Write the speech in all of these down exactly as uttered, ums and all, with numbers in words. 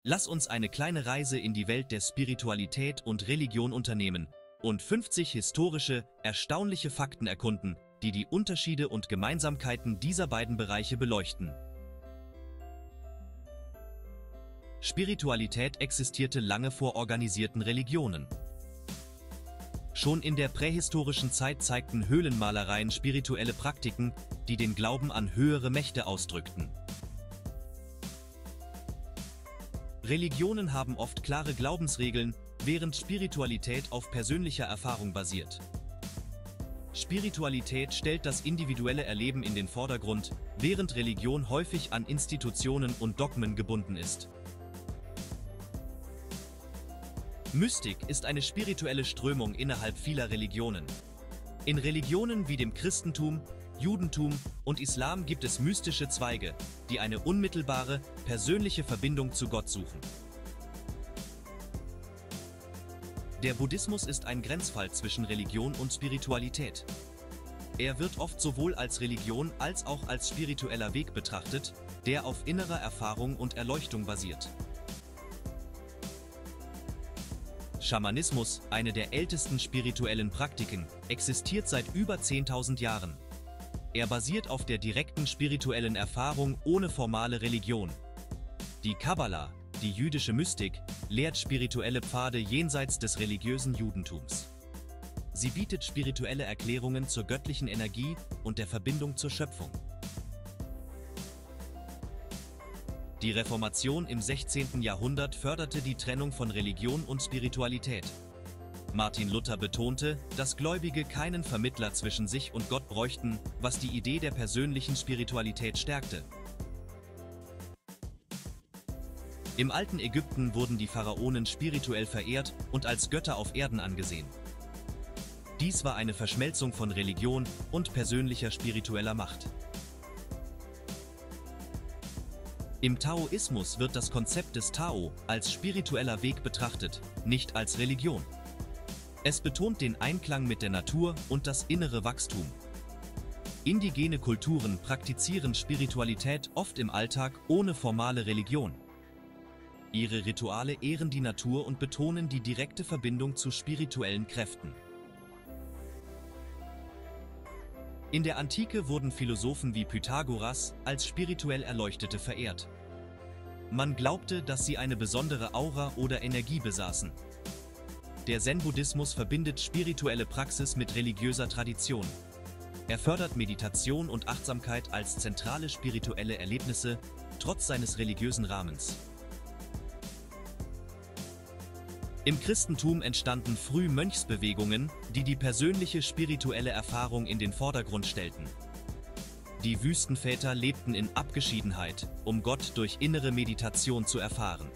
Lass uns eine kleine Reise in die Welt der Spiritualität und Religion unternehmen und fünfzig historische, erstaunliche Fakten erkunden, die die Unterschiede und Gemeinsamkeiten dieser beiden Bereiche beleuchten. Spiritualität existierte lange vor organisierten Religionen. Schon in der prähistorischen Zeit zeigten Höhlenmalereien spirituelle Praktiken, die den Glauben an höhere Mächte ausdrückten. Religionen haben oft klare Glaubensregeln, während Spiritualität auf persönlicher Erfahrung basiert. Spiritualität stellt das individuelle Erleben in den Vordergrund, während Religion häufig an Institutionen und Dogmen gebunden ist. Mystik ist eine spirituelle Strömung innerhalb vieler Religionen. In Religionen wie dem Christentum, Judentum und Islam gibt es mystische Zweige, die eine unmittelbare, persönliche Verbindung zu Gott suchen. Der Buddhismus ist ein Grenzfall zwischen Religion und Spiritualität. Er wird oft sowohl als Religion als auch als spiritueller Weg betrachtet, der auf innerer Erfahrung und Erleuchtung basiert. Schamanismus, eine der ältesten spirituellen Praktiken, existiert seit über zehntausend Jahren. Er basiert auf der direkten spirituellen Erfahrung ohne formale Religion. Die Kabbala, die jüdische Mystik, lehrt spirituelle Pfade jenseits des religiösen Judentums. Sie bietet spirituelle Erklärungen zur göttlichen Energie und der Verbindung zur Schöpfung. Die Reformation im sechzehnten Jahrhundert förderte die Trennung von Religion und Spiritualität. Martin Luther betonte, dass Gläubige keinen Vermittler zwischen sich und Gott bräuchten, was die Idee der persönlichen Spiritualität stärkte. Im alten Ägypten wurden die Pharaonen spirituell verehrt und als Götter auf Erden angesehen. Dies war eine Verschmelzung von Religion und persönlicher spiritueller Macht. Im Taoismus wird das Konzept des Tao als spiritueller Weg betrachtet, nicht als Religion. Es betont den Einklang mit der Natur und das innere Wachstum. Indigene Kulturen praktizieren Spiritualität oft im Alltag ohne formale Religion. Ihre Rituale ehren die Natur und betonen die direkte Verbindung zu spirituellen Kräften. In der Antike wurden Philosophen wie Pythagoras als spirituell Erleuchtete verehrt. Man glaubte, dass sie eine besondere Aura oder Energie besaßen. Der Zen-Buddhismus verbindet spirituelle Praxis mit religiöser Tradition. Er fördert Meditation und Achtsamkeit als zentrale spirituelle Erlebnisse, trotz seines religiösen Rahmens. Im Christentum entstanden früh Mönchsbewegungen, die die persönliche spirituelle Erfahrung in den Vordergrund stellten. Die Wüstenväter lebten in Abgeschiedenheit, um Gott durch innere Meditation zu erfahren.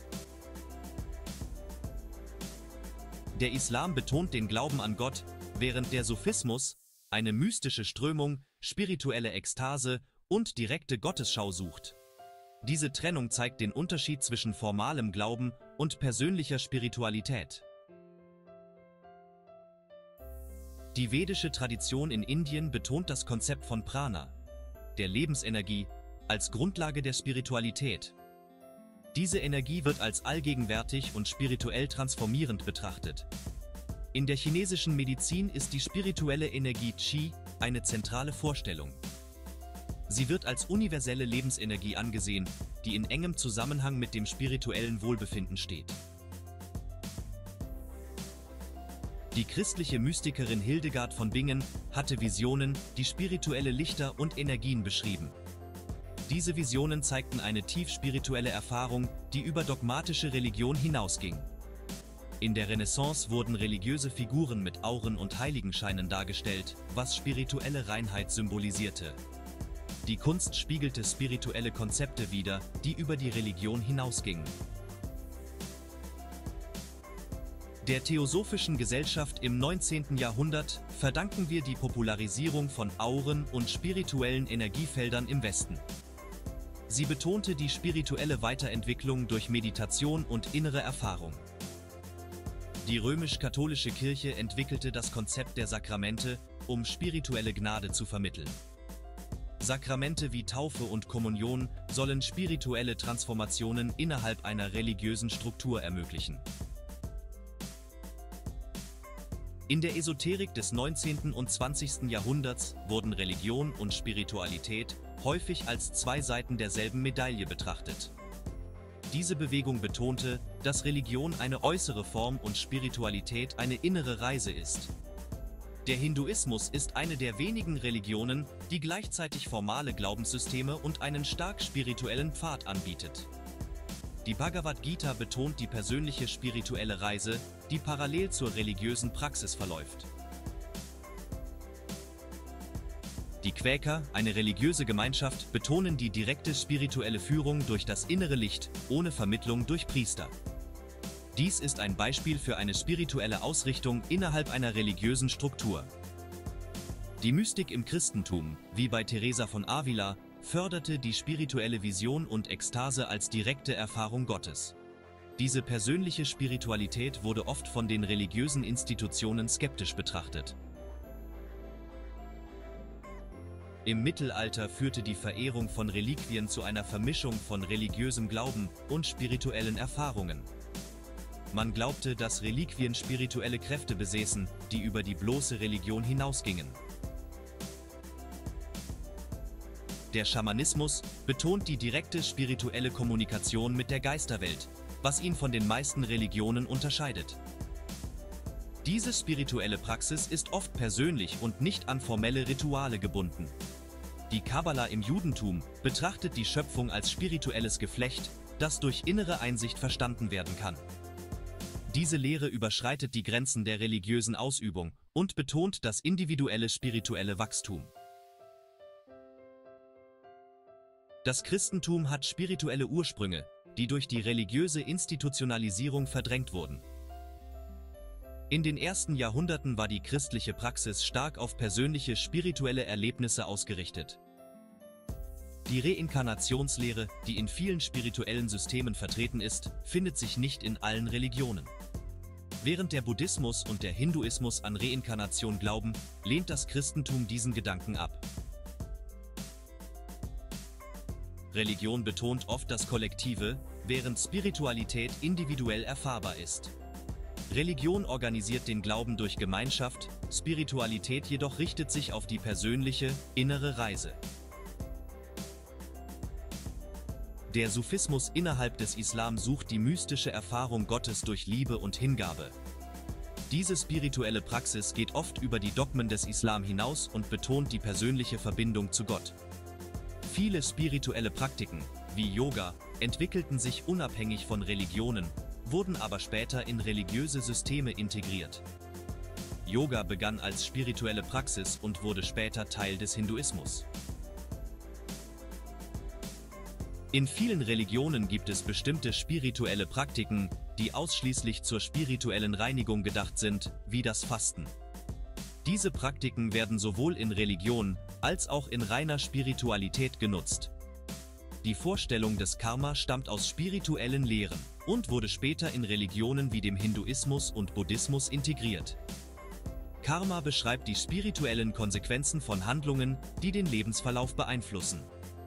Der Islam betont den Glauben an Gott, während der Sufismus, eine mystische Strömung, spirituelle Ekstase und direkte Gottesschau sucht. Diese Trennung zeigt den Unterschied zwischen formalem Glauben und persönlicher Spiritualität. Die vedische Tradition in Indien betont das Konzept von Prana, der Lebensenergie, als Grundlage der Spiritualität. Diese Energie wird als allgegenwärtig und spirituell transformierend betrachtet. In der chinesischen Medizin ist die spirituelle Energie Qi eine zentrale Vorstellung. Sie wird als universelle Lebensenergie angesehen, die in engem Zusammenhang mit dem spirituellen Wohlbefinden steht. Die christliche Mystikerin Hildegard von Bingen hatte Visionen, die spirituelle Lichter und Energien beschrieben. Diese Visionen zeigten eine tief spirituelle Erfahrung, die über dogmatische Religion hinausging. In der Renaissance wurden religiöse Figuren mit Auren und Heiligenscheinen dargestellt, was spirituelle Reinheit symbolisierte. Die Kunst spiegelte spirituelle Konzepte wider, die über die Religion hinausgingen. Der Theosophischen Gesellschaft im neunzehnten Jahrhundert verdanken wir die Popularisierung von Auren und spirituellen Energiefeldern im Westen. Sie betonte die spirituelle Weiterentwicklung durch Meditation und innere Erfahrung. Die römisch-katholische Kirche entwickelte das Konzept der Sakramente, um spirituelle Gnade zu vermitteln. Sakramente wie Taufe und Kommunion sollen spirituelle Transformationen innerhalb einer religiösen Struktur ermöglichen. In der Esoterik des neunzehnten und zwanzigsten Jahrhunderts wurden Religion und Spiritualität häufig als zwei Seiten derselben Medaille betrachtet. Diese Bewegung betonte, dass Religion eine äußere Form und Spiritualität eine innere Reise ist. Der Hinduismus ist eine der wenigen Religionen, die gleichzeitig formale Glaubenssysteme und einen stark spirituellen Pfad anbietet. Die Bhagavad Gita betont die persönliche spirituelle Reise, die parallel zur religiösen Praxis verläuft. Die Quäker, eine religiöse Gemeinschaft, betonen die direkte spirituelle Führung durch das innere Licht, ohne Vermittlung durch Priester. Dies ist ein Beispiel für eine spirituelle Ausrichtung innerhalb einer religiösen Struktur. Die Mystik im Christentum, wie bei Teresa von Avila, förderte die spirituelle Vision und Ekstase als direkte Erfahrung Gottes. Diese persönliche Spiritualität wurde oft von den religiösen Institutionen skeptisch betrachtet. Im Mittelalter führte die Verehrung von Reliquien zu einer Vermischung von religiösem Glauben und spirituellen Erfahrungen. Man glaubte, dass Reliquien spirituelle Kräfte besäßen, die über die bloße Religion hinausgingen. Der Schamanismus betont die direkte spirituelle Kommunikation mit der Geisterwelt, was ihn von den meisten Religionen unterscheidet. Diese spirituelle Praxis ist oft persönlich und nicht an formelle Rituale gebunden. Die Kabbala im Judentum betrachtet die Schöpfung als spirituelles Geflecht, das durch innere Einsicht verstanden werden kann. Diese Lehre überschreitet die Grenzen der religiösen Ausübung und betont das individuelle spirituelle Wachstum. Das Christentum hat spirituelle Ursprünge, die durch die religiöse Institutionalisierung verdrängt wurden. In den ersten Jahrhunderten war die christliche Praxis stark auf persönliche spirituelle Erlebnisse ausgerichtet. Die Reinkarnationslehre, die in vielen spirituellen Systemen vertreten ist, findet sich nicht in allen Religionen. Während der Buddhismus und der Hinduismus an Reinkarnation glauben, lehnt das Christentum diesen Gedanken ab. Religion betont oft das Kollektive, während Spiritualität individuell erfahrbar ist. Religion organisiert den Glauben durch Gemeinschaft, Spiritualität jedoch richtet sich auf die persönliche, innere Reise. Der Sufismus innerhalb des Islam sucht die mystische Erfahrung Gottes durch Liebe und Hingabe. Diese spirituelle Praxis geht oft über die Dogmen des Islam hinaus und betont die persönliche Verbindung zu Gott. Viele spirituelle Praktiken, wie Yoga, entwickelten sich unabhängig von Religionen, wurden aber später in religiöse Systeme integriert. Yoga begann als spirituelle Praxis und wurde später Teil des Hinduismus. In vielen Religionen gibt es bestimmte spirituelle Praktiken, die ausschließlich zur spirituellen Reinigung gedacht sind, wie das Fasten. Diese Praktiken werden sowohl in Religion als auch in reiner Spiritualität genutzt. Die Vorstellung des Karma stammt aus spirituellen Lehren und wurde später in Religionen wie dem Hinduismus und Buddhismus integriert. Karma beschreibt die spirituellen Konsequenzen von Handlungen, die den Lebensverlauf beeinflussen.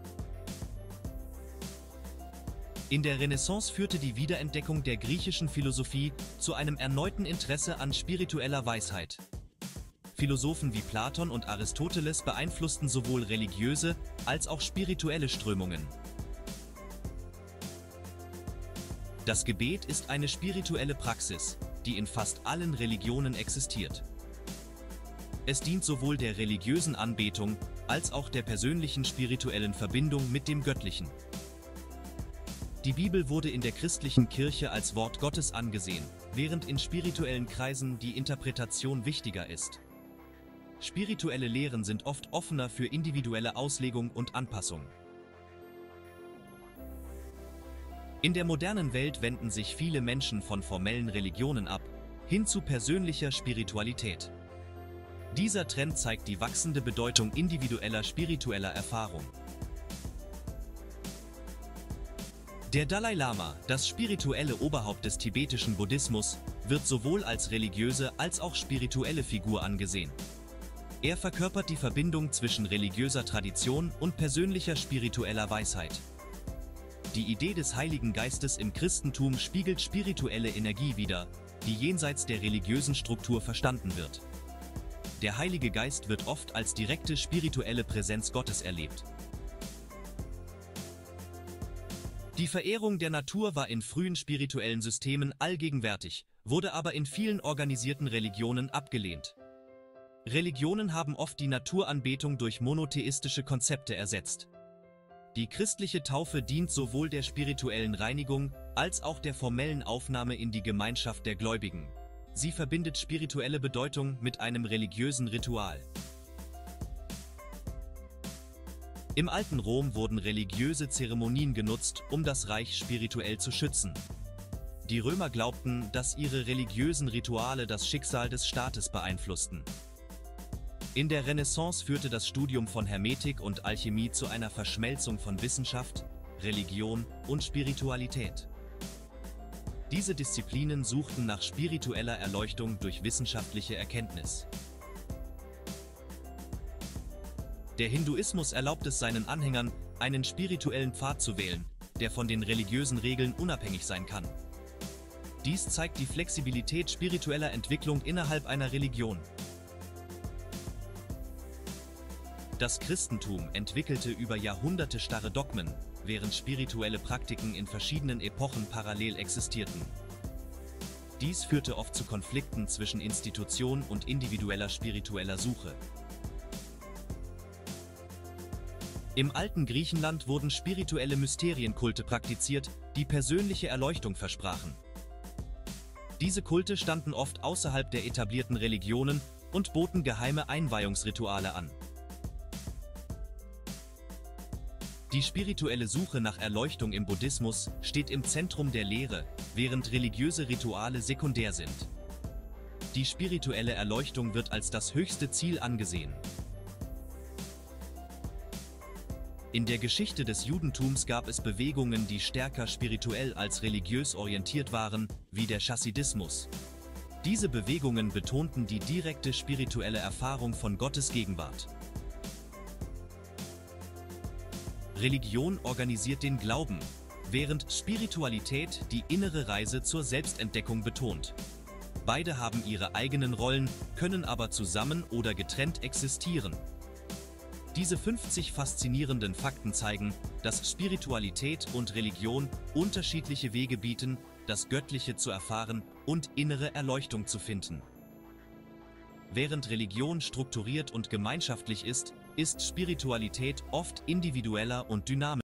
In der Renaissance führte die Wiederentdeckung der griechischen Philosophie zu einem erneuten Interesse an spiritueller Weisheit. Philosophen wie Platon und Aristoteles beeinflussten sowohl religiöse als auch spirituelle Strömungen. Das Gebet ist eine spirituelle Praxis, die in fast allen Religionen existiert. Es dient sowohl der religiösen Anbetung als auch der persönlichen spirituellen Verbindung mit dem Göttlichen. Die Bibel wurde in der christlichen Kirche als Wort Gottes angesehen, während in spirituellen Kreisen die Interpretation wichtiger ist. Spirituelle Lehren sind oft offener für individuelle Auslegung und Anpassung. In der modernen Welt wenden sich viele Menschen von formellen Religionen ab, hin zu persönlicher Spiritualität. Dieser Trend zeigt die wachsende Bedeutung individueller spiritueller Erfahrung. Der Dalai Lama, das spirituelle Oberhaupt des tibetischen Buddhismus, wird sowohl als religiöse als auch spirituelle Figur angesehen. Er verkörpert die Verbindung zwischen religiöser Tradition und persönlicher spiritueller Weisheit. Die Idee des Heiligen Geistes im Christentum spiegelt spirituelle Energie wider, die jenseits der religiösen Struktur verstanden wird. Der Heilige Geist wird oft als direkte spirituelle Präsenz Gottes erlebt. Die Verehrung der Natur war in frühen spirituellen Systemen allgegenwärtig, wurde aber in vielen organisierten Religionen abgelehnt. Religionen haben oft die Naturanbetung durch monotheistische Konzepte ersetzt. Die christliche Taufe dient sowohl der spirituellen Reinigung als auch der formellen Aufnahme in die Gemeinschaft der Gläubigen. Sie verbindet spirituelle Bedeutung mit einem religiösen Ritual. Im alten Rom wurden religiöse Zeremonien genutzt, um das Reich spirituell zu schützen. Die Römer glaubten, dass ihre religiösen Rituale das Schicksal des Staates beeinflussten. In der Renaissance führte das Studium von Hermetik und Alchemie zu einer Verschmelzung von Wissenschaft, Religion und Spiritualität. Diese Disziplinen suchten nach spiritueller Erleuchtung durch wissenschaftliche Erkenntnis. Der Hinduismus erlaubt es seinen Anhängern, einen spirituellen Pfad zu wählen, der von den religiösen Regeln unabhängig sein kann. Dies zeigt die Flexibilität spiritueller Entwicklung innerhalb einer Religion. Das Christentum entwickelte über Jahrhunderte starre Dogmen, während spirituelle Praktiken in verschiedenen Epochen parallel existierten. Dies führte oft zu Konflikten zwischen Institution und individueller spiritueller Suche. Im alten Griechenland wurden spirituelle Mysterienkulte praktiziert, die persönliche Erleuchtung versprachen. Diese Kulte standen oft außerhalb der etablierten Religionen und boten geheime Einweihungsrituale an. Die spirituelle Suche nach Erleuchtung im Buddhismus steht im Zentrum der Lehre, während religiöse Rituale sekundär sind. Die spirituelle Erleuchtung wird als das höchste Ziel angesehen. In der Geschichte des Judentums gab es Bewegungen, die stärker spirituell als religiös orientiert waren, wie der Chassidismus. Diese Bewegungen betonten die direkte spirituelle Erfahrung von Gottes Gegenwart. Religion organisiert den Glauben, während Spiritualität die innere Reise zur Selbstentdeckung betont. Beide haben ihre eigenen Rollen, können aber zusammen oder getrennt existieren. Diese fünfzig faszinierenden Fakten zeigen, dass Spiritualität und Religion unterschiedliche Wege bieten, das Göttliche zu erfahren und innere Erleuchtung zu finden. Während Religion strukturiert und gemeinschaftlich ist, ist Spiritualität oft individueller und dynamischer.